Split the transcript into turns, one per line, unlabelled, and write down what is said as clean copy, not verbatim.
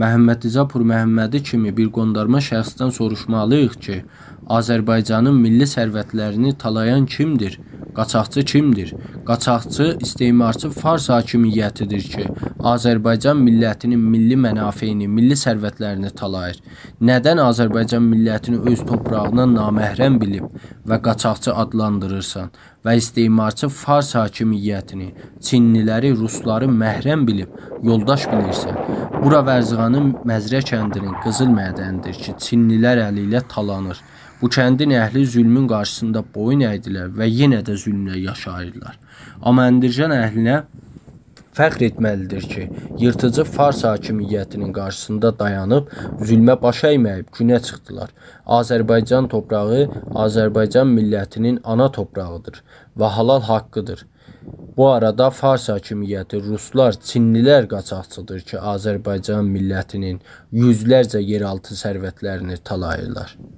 Məhəmmədrəza Pürməhəmmədi kimi bir qondarma şəxsdən soruşmalıyıq ki, Azərbaycanın milli sərvətlərini talayan kimdir? Qaçaqçı kimdir? Qaçaqçı istemarçı Fars hakimiyyətidir ki, Azərbaycan millətinin milli mənafeyini, milli sərvətlərini talayır. Nədən Azərbaycan millətini öz toprağından naməhrəm bilib və qaçaqçı adlandırırsan və istemarçı Fars hakimiyyətini, Çinliləri, Rusları məhrəm bilib yoldaş bilirsən? Bura Vərzğanın Məzrə kəndinin qızıl mədənidir ki, Çinlilər əli ilə talanır. Bu kəndin əhli zülmün qarşısında boyun əydilər və yenə də zülmlə yaşayırlar. Amma Əndərcan əhlinə fəxr etməlidir ki, yırtıcı Fars hakimiyyətinin qarşısında dayanıb, zülmə baş əyməyib günə çıxdılar. Azərbaycan torpağı Azərbaycan millətinin ana torpağıdır və halal haqqıdır. Bu arada Fars hakimiyyəti, Ruslar, Çinlilər qaçaqçıdır ki, Azərbaycan millətinin yüzlərcə yeraltı sərvətlərini talayırlar.